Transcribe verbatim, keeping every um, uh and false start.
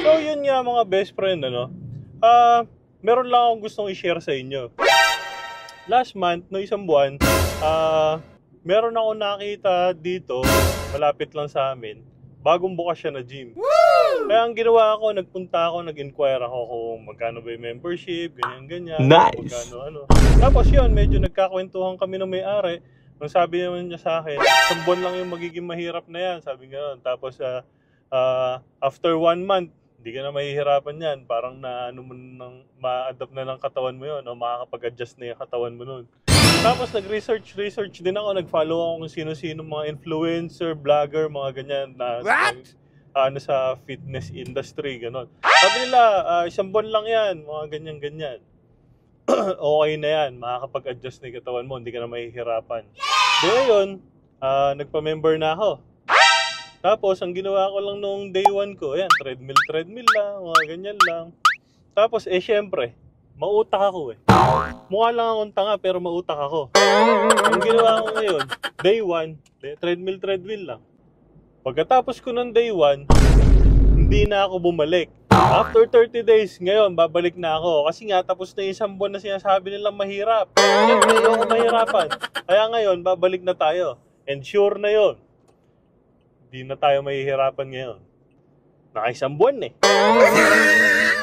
So yun nga mga best friend, ano, ah, uh, meron lang akong gustong i-share sa inyo. Last month, no isang buwan, ah, uh, meron ako nakita dito, malapit lang sa amin, bagong bukas siya na gym. Woo! Kaya ang ginawa ko, nagpunta ako, nag-inquire ako kung magkano ba yung membership, ganyan-ganyan. Nice! Magkano, ano. Tapos yun, medyo nagkakwentuhan kami ng may-ari. Nung sabi naman niya sa akin, isang buwan lang yung magiging mahirap na yan, sabi nga. Tapos uh, uh, after one month, hindi ka na mahihirapan yan. Parang na, ano mo nang, ma-adapt na ng katawan mo yun, o makakapag-adjust na yung katawan mo nun. Tapos nag-research, research din ako, nag-follow ako kung sino-sino mga influencer, vlogger, mga ganyan na What? Uh, ano sa fitness industry, gano'n. Sabi nila, uh, isang buwan lang yan, mga ganyan-ganyan. Okay na yan, makakapag-adjust na yung katawan mo, hindi ka na mahihirapan. Di ngayon, uh, nagpa-member na ako. Tapos, ang ginawa ko lang nung day one ko, ayan, treadmill, treadmill lang, mga ganyan lang. Tapos, eh, syempre, mautak ako eh. Mukha lang akong tanga pero mautak ako. Ang ginawa ko ngayon, day one, treadmill, treadmill lang. Pagkatapos ko ng day one, hindi na ako bumalik. After thirty days, ngayon, babalik na ako. Kasi nga, tapos na isang buwan na sinasabi nilang mahirap. Siyempre, ayoko mahirapan. Kaya ngayon, babalik na tayo. And sure na yon, hindi na tayo mahihirapan ngayon. Nakaisang buwan eh.